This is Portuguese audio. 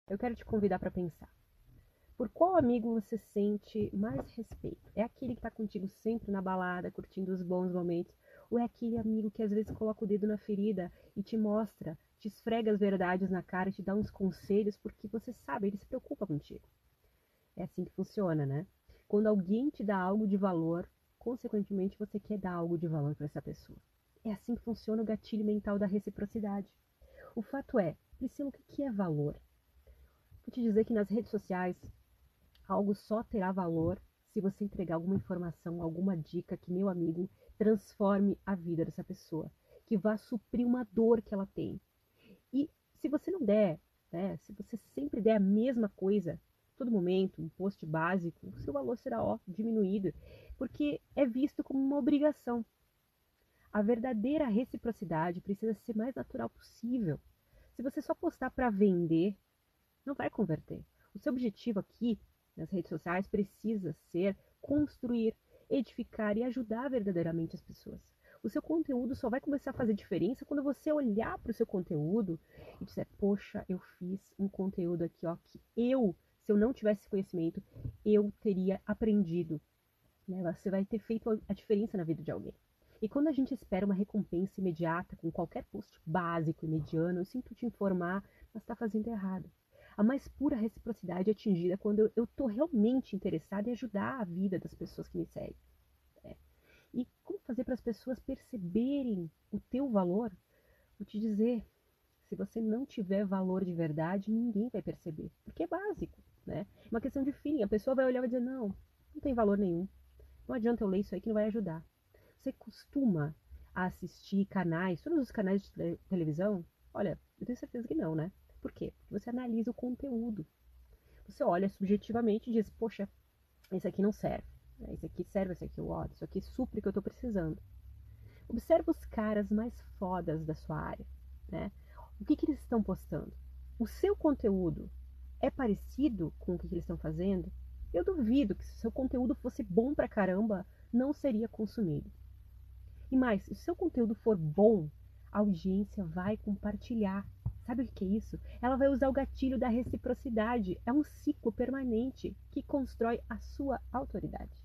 Eu quero te convidar para pensar. Por qual amigo você sente mais respeito? É aquele que está contigo sempre na balada, curtindo os bons momentos? Ou é aquele amigo que às vezes coloca o dedo na ferida e te mostra, te esfrega as verdades na cara e te dá uns conselhos porque você sabe, ele se preocupa contigo? É assim que funciona, né? Quando alguém te dá algo de valor, consequentemente você quer dar algo de valor para essa pessoa. É assim que funciona o gatilho mental da reciprocidade. O fato é, Priscila, o que é valor? Vou te dizer que nas redes sociais algo só terá valor se você entregar alguma informação, alguma dica que, meu amigo, transforme a vida dessa pessoa, que vá suprir uma dor que ela tem. E se você não der, né, se você sempre der a mesma coisa, todo momento, um post básico, o seu valor será diminuído, porque é visto como uma obrigação. A verdadeira reciprocidade precisa ser mais natural possível. Se você só postar para vender, não vai converter. O seu objetivo aqui nas redes sociais precisa ser construir, edificar e ajudar verdadeiramente as pessoas. O seu conteúdo só vai começar a fazer diferença quando você olhar para o seu conteúdo e dizer, poxa, eu fiz um conteúdo aqui, ó, que se eu não tivesse conhecimento, eu teria aprendido. Né? Você vai ter feito a diferença na vida de alguém. E quando a gente espera uma recompensa imediata com qualquer post básico e mediano, eu sinto te informar, mas está fazendo errado. A mais pura reciprocidade é atingida quando eu estou realmente interessada em ajudar a vida das pessoas que me seguem. Né? E como fazer para as pessoas perceberem o teu valor? Vou te dizer, se você não tiver valor de verdade, ninguém vai perceber, porque é básico, né? É uma questão de feeling, a pessoa vai olhar e vai dizer, não tem valor nenhum. Não adianta eu ler isso aí que não vai ajudar. Você costuma assistir canais, todos os canais de televisão? Olha, eu tenho certeza que não, né? Por quê? Porque você analisa o conteúdo. Você olha subjetivamente e diz, poxa, esse aqui não serve. Esse aqui serve, esse aqui, ó, isso aqui supre o que eu estou precisando. Observa os caras mais fodas da sua área, né? O que eles estão postando? O seu conteúdo é parecido com o que eles estão fazendo? Eu duvido que se o seu conteúdo fosse bom pra caramba, não seria consumido. E mais, se o seu conteúdo for bom, a audiência vai compartilhar. Sabe o que é isso? Ela vai usar o gatilho da reciprocidade. É um ciclo permanente que constrói a sua autoridade.